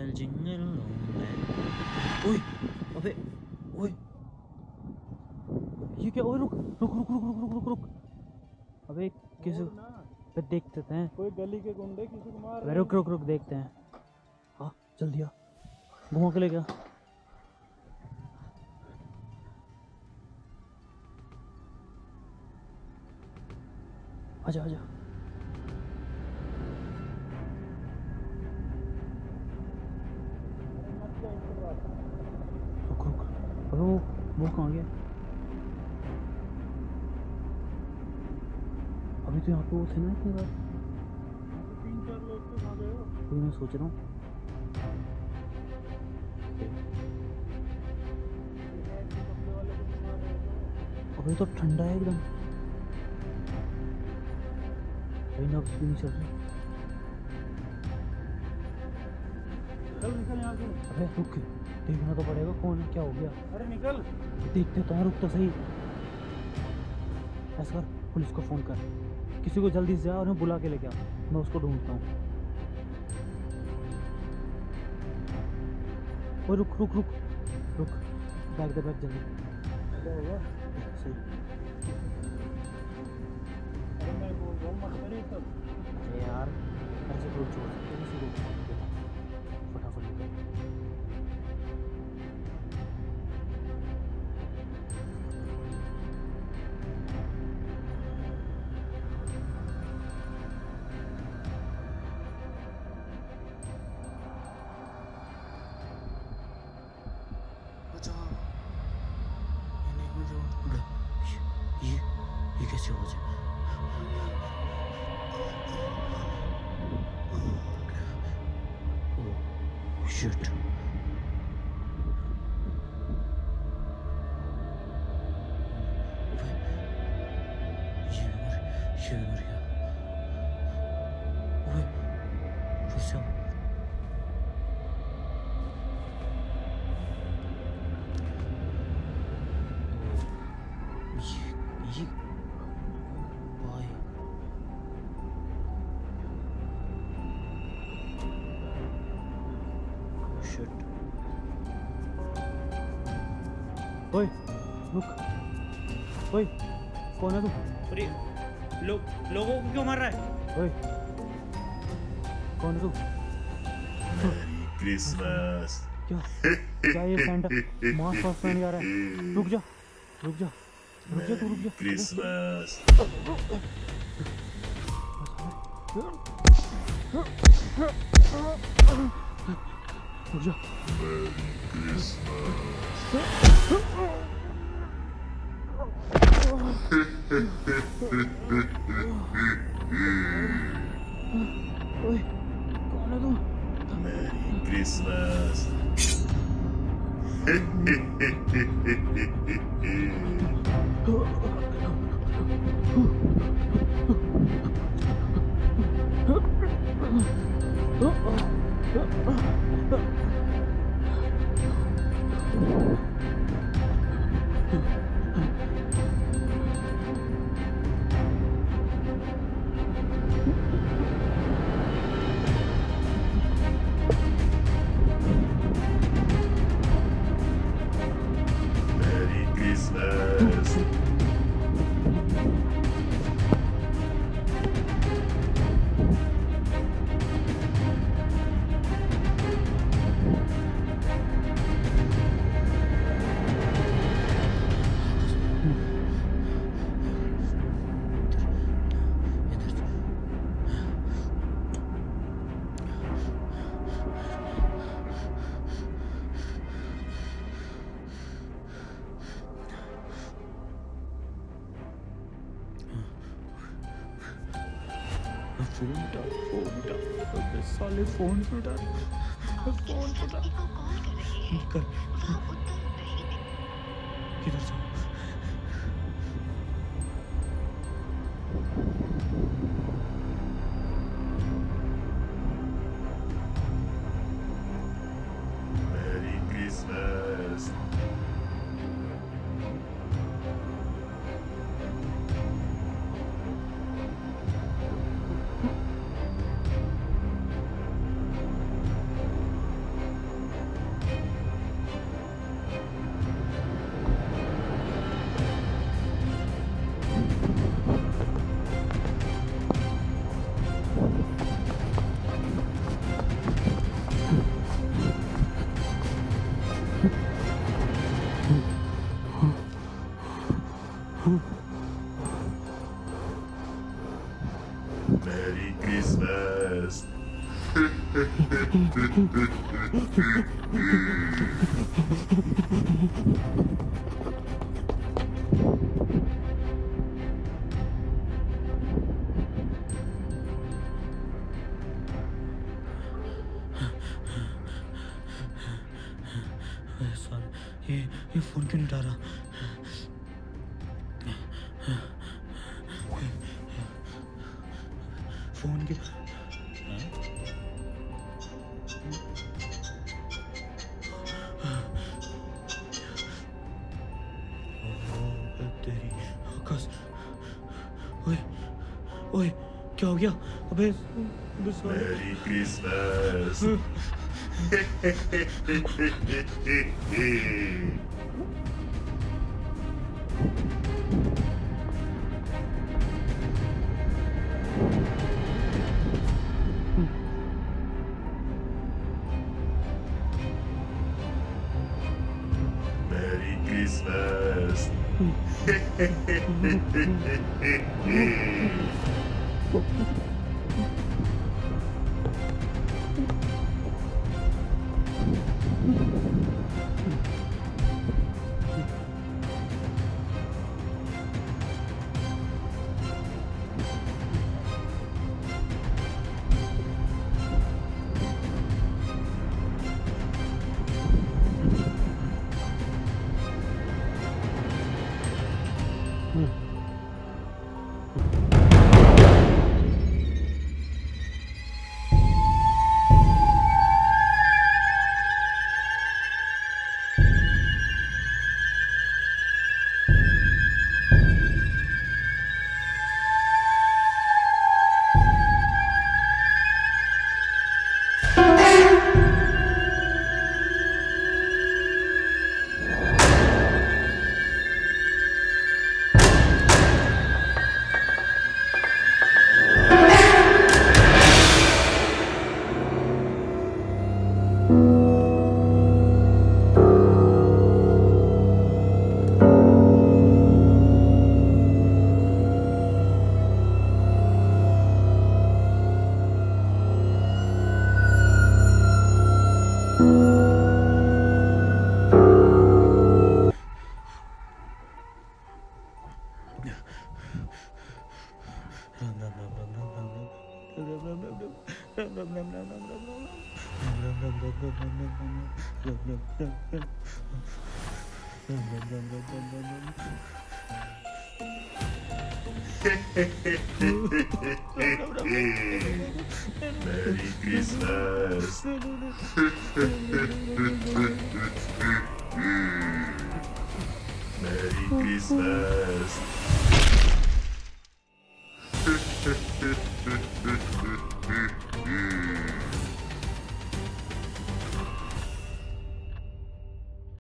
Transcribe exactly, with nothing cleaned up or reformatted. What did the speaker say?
Jingle jingle ओए अबे ओए ये क्या? ओए रुक रुक रुक रुक रुक रुक रुक अबे किसी पे देखते हैं कोई गली के गुंडे किसी को मार रहे हैं। रुक रुक रुक देखते हैं। हाँ जल्दी आ घुमा के ले गया। आजा आजा रुक रुक अबे वो वो कहाँ गया? अभी तो यहाँ पे वो थे ना इतनी बार। तीन चार लोग तो खा गए हो। वही मैं सोच रहा हूँ। अभी तो ठंडा है एकदम। नब्ज़ भी नहीं चल रही। चल निकल यहाँ से। अबे रुक देखना तो पड़ेगा कौन क्या हो गया। अरे निकल। देखते तो हैं रुक तो सही। ऐसा कर पुलिस को फ़ोन कर किसी को जल्दी से जा और उन्हें बुला के लेके आ। मैं उसको ढूंढता हूँ। ओ रुक रुक रुक रुक बैग दे बैग जल्दी। क्या होगा? सही। अरे मैं बोल रहा हूँ मत करिए तब। अरे यार ऐसे तो छोड़ सकते हैं किसी को। फटाफट निकल। ये ये कैसे हो जाए? Oh shit. ये मर ये मर गया। ओए रुक ये भाई शिट। ओए रुक ओए कौन है तू? अरे लोग लोगों को क्यों मार रहा है? ओए कौन है तू? क्रिसमस। क्या क्या ये सैंटा मास्क वास्क पहन के आ रहा है? रुक जा रुक जा रुक जा तू रुक जा। क्रिसमस। रुक जा। ओए कौन है तू? Merry Christmas. Merry Christmas. Phone उठा फोन उठा अबे साले फोन पे उठा फोन पे उठा निकल किधर जाऊँ? Merry Christmas. Christmas. ये ये फोन क्यों नहीं उठा रहा? फोन के तेरी आकाश, ओए ओए क्या हो गया? अबे Merry Christmas. Merry Christmas. Merry Christmas. Merry Christmas.